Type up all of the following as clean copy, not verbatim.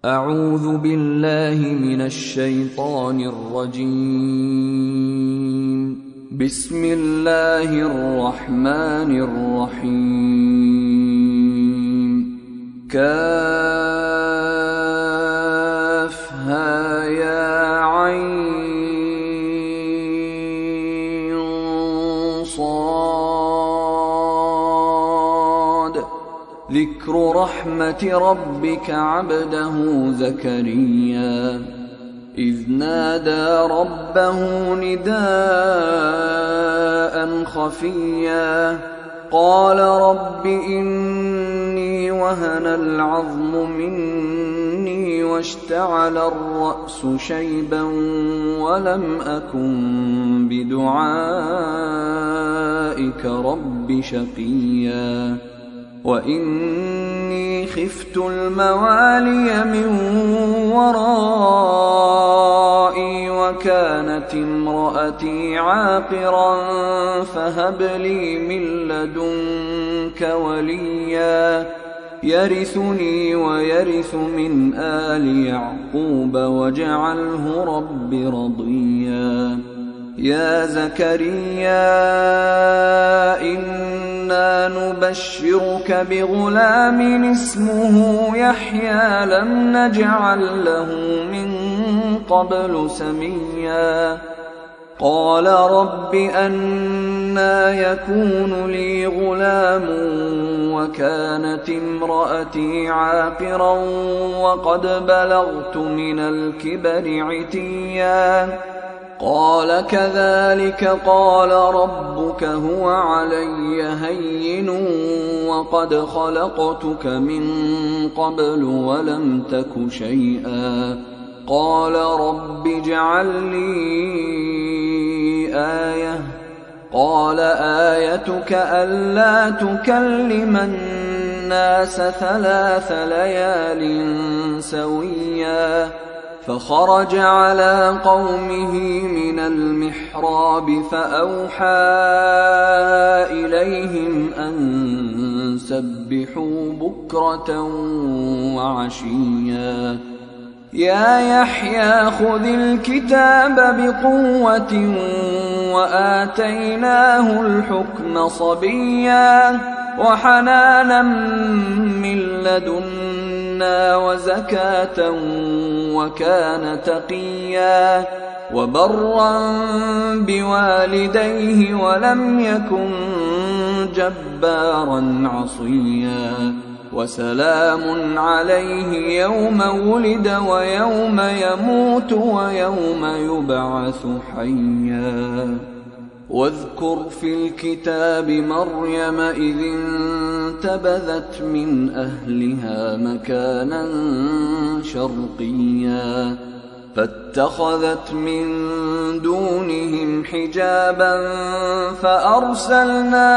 أعوذ بالله من الشيطان الرجيم. بسم الله الرحمن الرحيم. كافها يا عين صاد. ذكر رحمة ربك عبده زكريا إذ نادى ربه نداء خفيا قال رب إني وهن العظم مني واشتعل الرأس شيبا ولم أكن بدعائك رب شقيا وإني خفت الموالي من ورائي وكانت امرأتي عاقرا فهب لي من لدنك وليا يرثني ويرث من آل يعقوب واجعله رب رضيا. يا زكريا إنا نبشرك بغلام اسمه يحيى لم نجعل له من قبل سميا. قال رب أنى يكون لي غلام وكانت امرأتي عاقرا وقد بلغت من الكبر عتيا. قال كذلك قال ربك هو علي هين وقد خلقتك من قبل ولم تك شيئا. قال رب اجعل لي آية. قال آيتك ألا تكلم الناس 3 ليال سويا. فخرج على قومه من المحراب فأوحى إليهم أن سبحوا بكرة وعشيا. يا يحيى خذ الكتاب بقوة وآتيناه الحكم صبيا وحنانا من لدنا وزكاة وكان تقيا وبرا بوالديه ولم يكن جبارا عصيا. وسلام عليه يوم ولد ويوم يموت ويوم يبعث حيا. واذكر في الكتاب مريم إذ انتبذت من أهلها مكانا شرقيا فاتخذت من دونهم حجابا فأرسلنا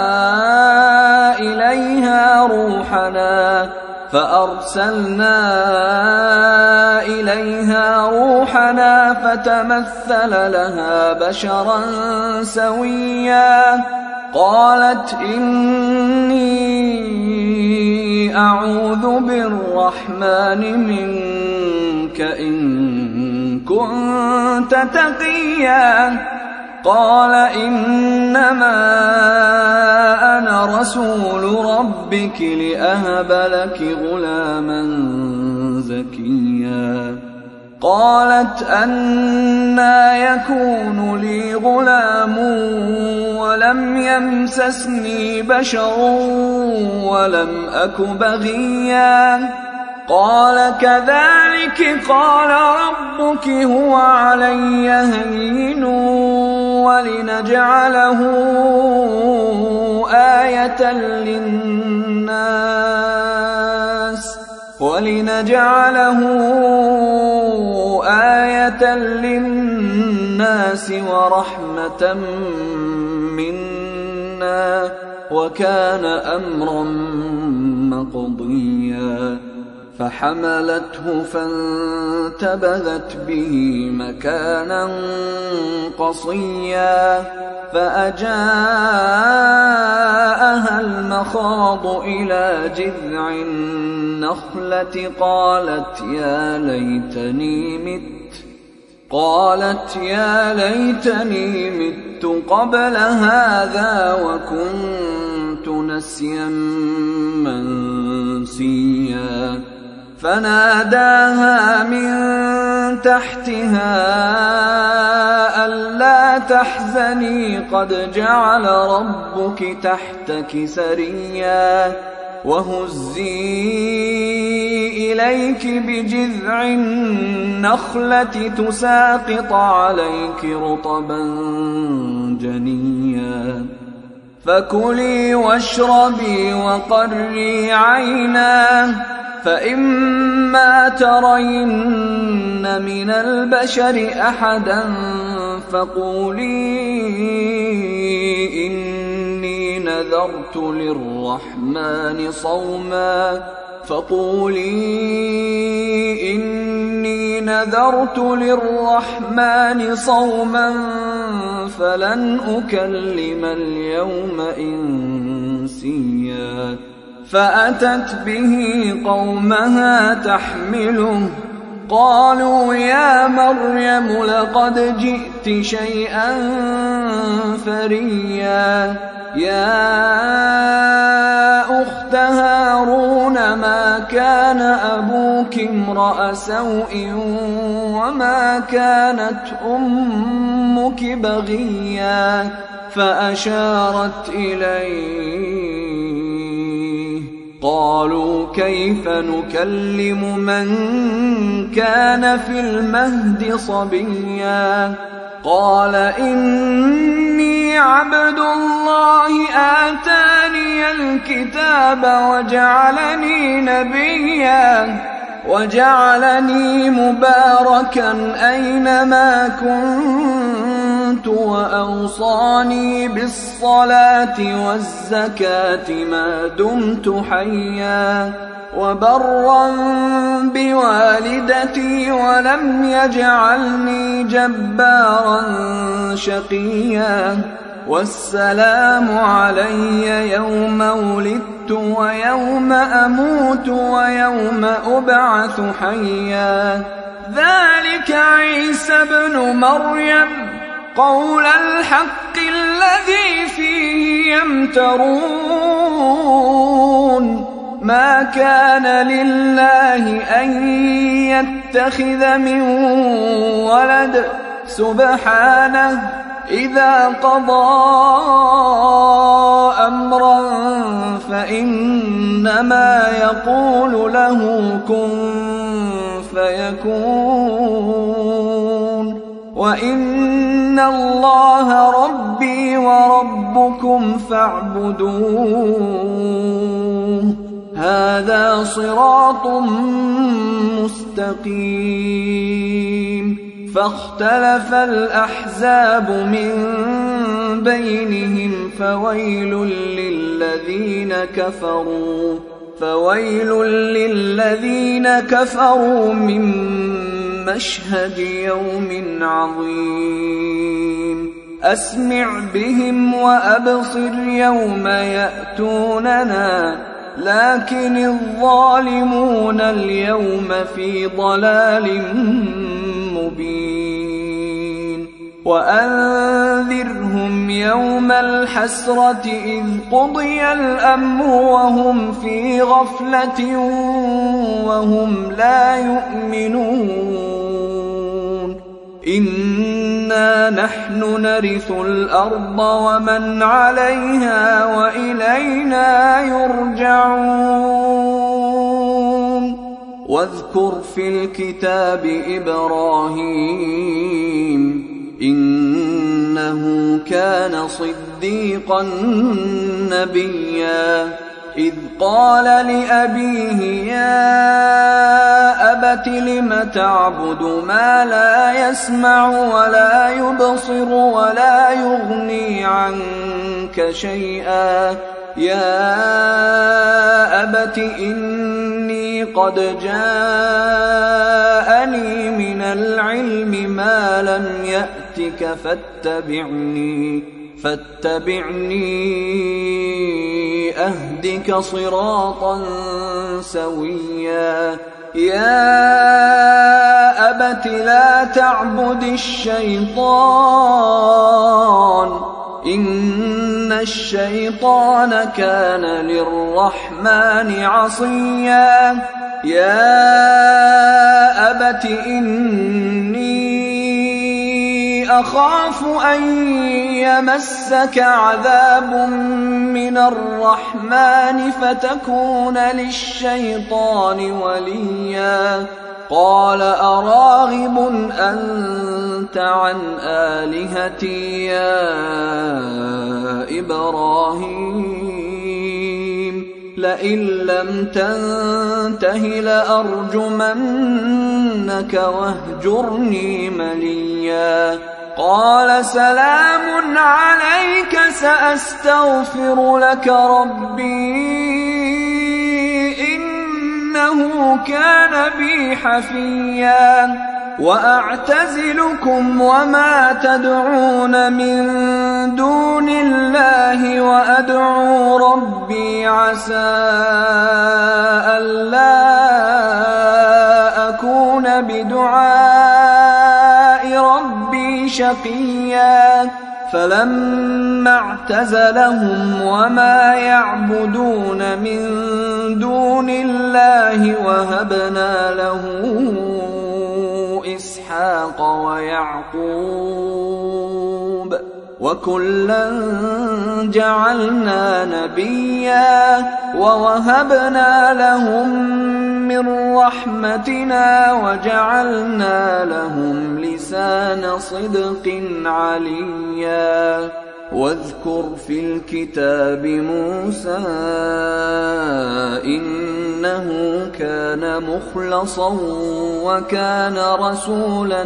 إليها روحنا فتمثل لها بشرا سويا. قالت إني أعوذ بالرحمن منك إن كنت تقيا. قال إنما أنا رسول ربك لأهب لك غلاما زكيا. قالت أنى يكون لي غلام ولم يمسسني بشر ولم أك بغيا. قال كذلك قال ربك هو علي هين ولنجعله آية للناس ورحمة منا وكان أمرا مقضيا. فحملته فانتبذت به مكانا قصيا فأجاءها المخاض إلى جذع النخلة قالت يا ليتني مت قبل هذا وكنت نسيا منسيا فناداها من تحتها ألا تحزني قد جعل ربك تحتك سريا وهزي إليك بجذع النخلة تساقط عليك رطبا جنيا فكلي واشربي وقري عينا فإما ترين من البشر أحدا فقولي إني نذرت للرحمن صوما فلن أكلم اليوم إنسيا فأتت به قومها تحمله قالوا يا مريم لقد جئت شيئا فريا يا أخت هارون ما كان أبوك امرأ سوء وما كانت أمك بغيا فأشارت إليه قالوا كيف نكلم من كان في المهد صبيا قال إني عبد الله آتاني الكتاب وجعلني نبيا وجعلني مباركا أينما كنت وأوصاني بالصلاة والزكاة ما دمت حيا وبرا بوالدتي ولم يجعلني جبارا شقيا والسلام علي يوم ولدت ويوم أموت ويوم أبعث حيا ذلك عيسى ابن مريم قول الحق الذي فيه يمترون ما كان لله أن يتخذ من ولد سبحانه إذا قضى أمرا فإنما يقول له كن فيكون وإن الله ربي وربكم فاعبدوه هذا صراط مستقيم فاختلف الأحزاب من بينهم فويل للذين كفروا من مشهد يوم عظيم أسمع بهم وأبصر يوم يأتوننا لكن الظالمون اليوم في ضلال مبين وأنذرهم يوم الحسرة إذ قضي الأمر وهم في غفلة وهم لا يؤمنون إنا نحن نرث الأرض ومن عليها وإلينا يرجعون واذكر في الكتاب إبراهيم إنه كان صديقا نبيا إذ قال لأبيه يا أبت لم تعبد ما لا يسمع ولا يبصر ولا يغني عنك شيئا يا أبت إني قد جاءني من العلم ما لم يأتك فاتبعني أهدك صراطا سويا يا أبت لا تعبد الشيطان إن الشيطان كان للرحمن عصيا يا أبت إني أخاف أن يمسك عذاب من الرحمن فتكون للشيطان وليا قال أراغب أنت عن آلهتي يا إبراهيم لئن لم تنته لأرجمنك واهجرني مليا قال سلام عليك سأستغفر لك ربي إنه كان بي حفيا وأعتزلكم وما تدعون من دون الله وأدعو ربي عسى ألا أكون بدعاء ربي شقيا فلما اعتزلهم وما يعبدون من دون الله وهبنا له إسحاق ويعقوب وكلا جعلنا نبيا ووهبنا لهم من رحمتنا وجعلنا لهم لسان صدق عليا واذكر في الكتاب موسى إنه كان مخلصا وكان رسولا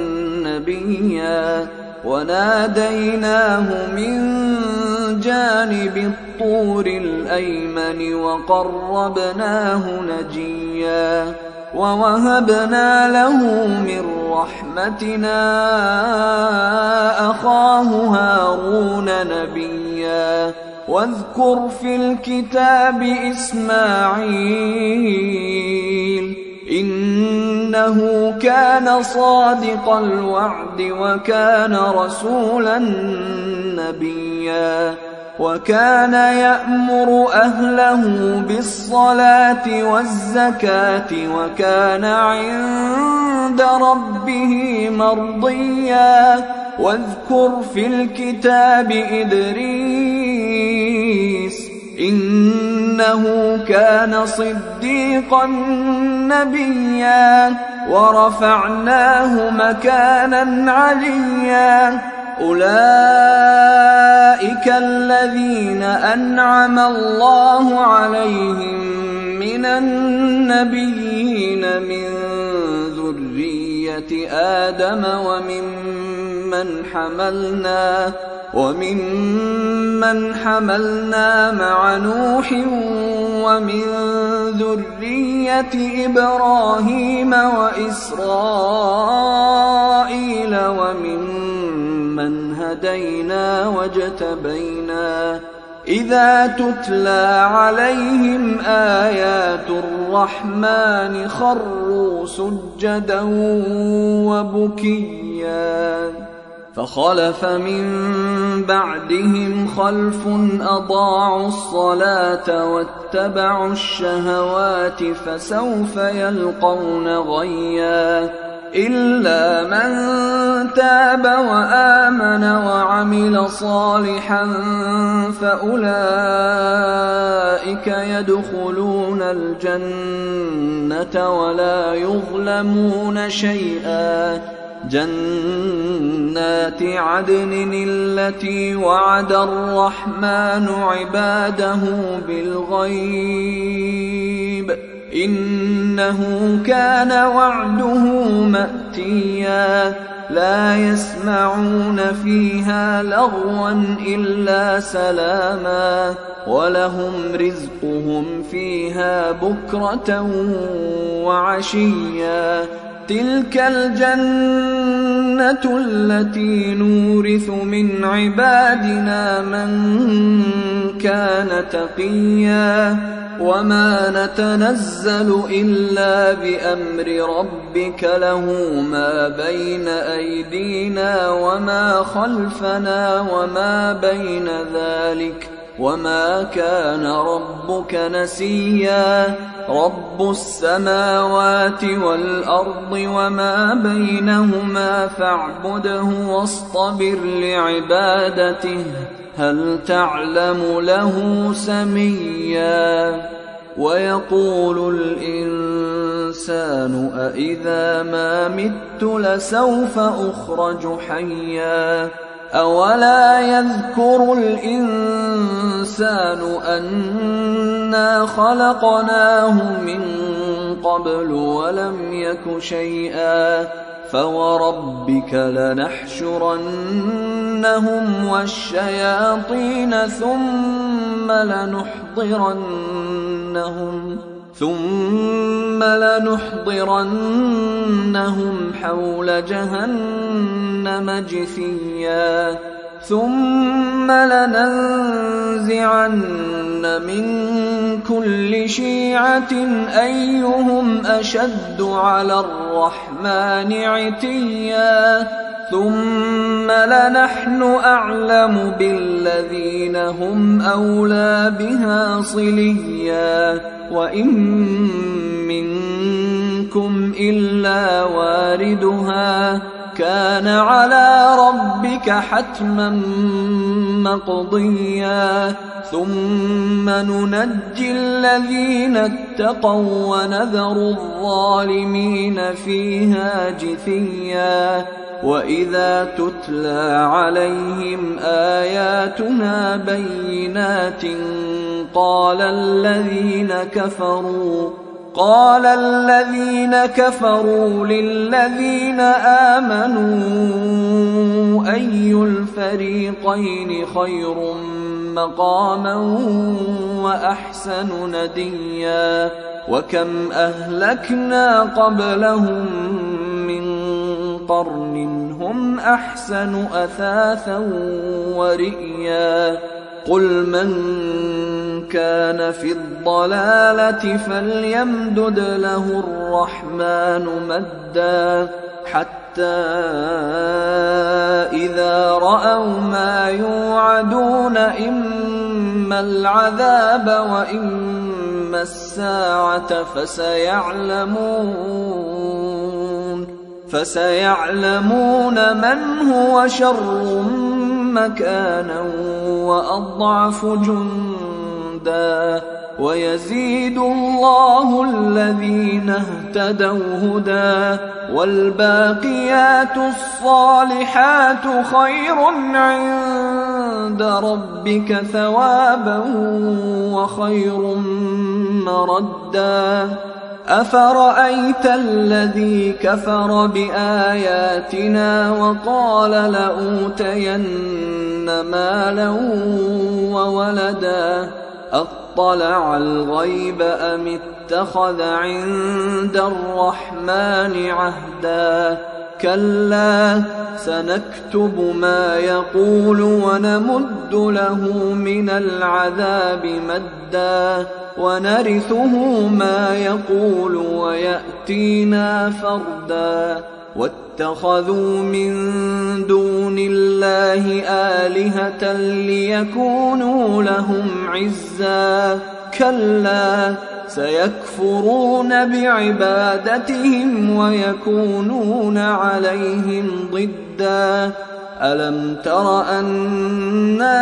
نبيا وناديناه من جانب الطور الأيمن وقربناه نجيا ووهبنا له من رحمتنا أخاه هارون نبيا واذكر في الكتاب إسماعيل إنه كان صادق الوعد وكان رسولا نبيا وكان يأمر أهله بالصلاة والزكاة وكان عند ربه مرضيا واذكر في الكتاب إدريس إنه كان صديقا نبيا ورفعناه مكانا عليا أولئك الذين أنعم الله عليهم من النبيين من ذرية آدم وممن حملنا مع نوح ومن ذرية إبراهيم وإسرائيل وممن هدينا واجتبينا إذا تتلى عليهم آيات الرحمن خروا سجدا وبكيا فخلف من بعدهم خلف أضاعوا الصلاة واتبعوا الشهوات فسوف يلقون غيا إلا من تاب وآمن وعمل صالحا فأولئك يدخلون الجنة ولا يظلمون شيئا جنات عدن التي وعد الرحمن عباده بالغيب إنه كان وعده مأتيا لا يسمعون فيها لغوا إلا سلاما ولهم رزقهم فيها بكرة وعشيا تلك الجنة التي نورث من عبادنا من كان تقيا وما نتنزل إلا بأمر ربك له ما بين أيدينا وما خلفنا وما بين ذلك وما كان ربك نسيا رب السماوات والأرض وما بينهما فاعبده واصطبر لعبادته هل تعلم له سميا ويقول الإنسان أإذا ما مت لسوف أخرج حيا أولا يذكر الإنسان أنا خلقناه من قبل ولم يك شيئا فوربك لنحشرنهم والشياطين ثم لنحضرنهم حول جهنم جثيا ثم لننزعن من كل شيعة أيهم أشد على الرحمن عتيا ثم لنحن أعلم بالذين هم أولى بها صليا وإن منكم إلا واردها كان على ربك حتما مقضيا ثم ننجي الذين اتقوا ونذر الظالمين فيها جثيا وإذا تتلى عليهم آياتنا بينات قال الذين كفروا للذين آمنوا أي الفريقين خير مقاما وأحسن نديا وكم أهلكنا قبلهم من قرن هم أحسن أثاثا ورئيا قل من كان في الضلالة فليمدد له الرحمن مدا حتى إذا رأوا ما يوعدون إما العذاب وإما الساعة فسيعلمون من هو شر مكانا وأضعف جندا ويزيد الله الذين اهتدوا هدى والباقيات الصالحات خير عند ربك ثوابا وخير مردا أفرأيت الذي كفر بآياتنا وقال لأوتين مالا وولدا أطلع الغيب أم اتخذ عند الرحمن عهدا كلا سنكتب ما يقول ونمد له من العذاب مدا ونرثه ما يقول ويأتينا فردا واتخذوا من دون الله آلهة ليكونوا لهم عزا كلا سيكفرون بعبادتهم ويكونون عليهم ضدا ألم تر أنا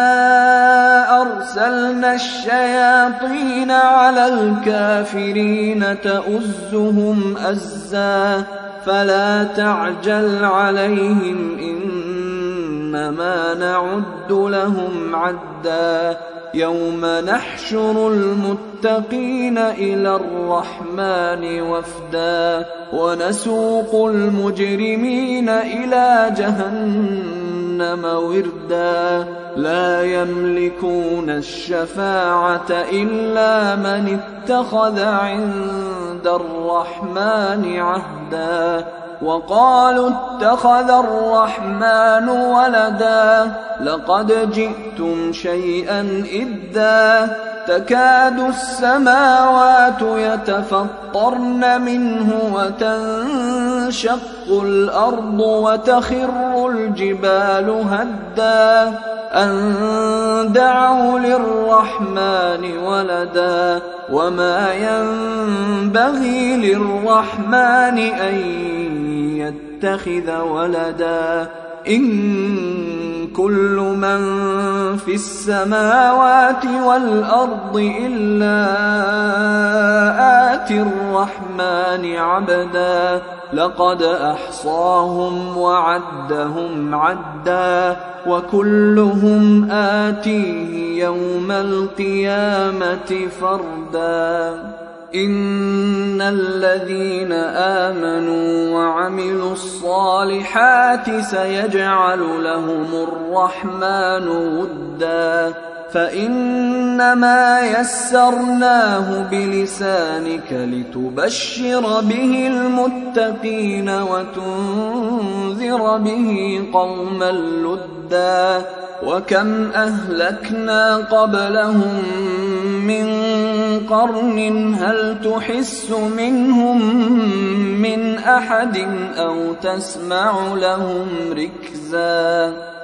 أرسلنا الشياطين على الكافرين تؤزهم أزا فلا تعجل عليهم إنما نعد لهم عدا يوم نحشر المتقين إلى الرحمن وفدا ونسوق المجرمين إلى جهنم وردا لا يملكون الشفاعة إلا من اتخذ عند الرحمن عهدا وقالوا اتخذ الرحمن ولدا لقد جئتم شيئا إدا تكاد السماوات يتفطرن منه وتنشق الأرض وتخر الجبال هدا أن دعوا للرحمن ولدا وما ينبغي للرحمن أن يتخذ ولدا إن كل من في السماوات والأرض إلا آتي الرحمن عبدا لقد أحصاهم وعدهم عدا وكلهم آتيه يوم القيامة فردا إن الذين آمنوا وعملوا الصالحات سيجعل لهم الرحمن ودا فإنما يسرناه بلسانك لتبشر به المتقين وتنذر به قوما لدا وكم أهلكنا قبلهم من قرن هل تحس منهم من أحد أو تسمع لهم ركزا